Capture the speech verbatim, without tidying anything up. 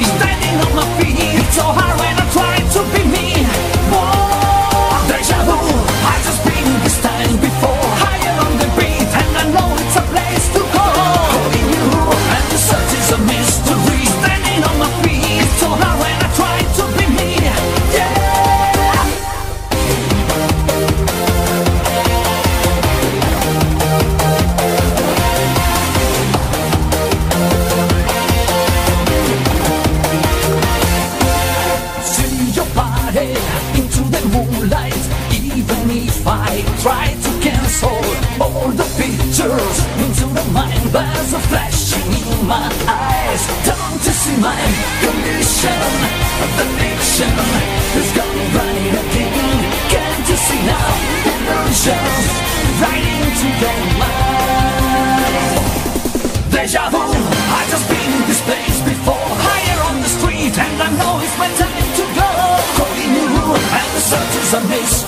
standing on my feet. It's so hard when I try to be me. Whoa, deja vu, I just been this time before. Higher on the beat, and I know it's a place to go. Calling you, and the search is a mystery. Standing on my feet, it's so hard when I try to be me. Yeah. Into the moonlight, even if I try to cancel all the pictures into the mind, there's a flashing in my eyes. Don't you see my condition? The fiction is gone running again. Can't you see now? Illusions right into your mind. Deja vu, I just been in this place before. Higher on the street, and I know it's my time to go. And the search is a mystery.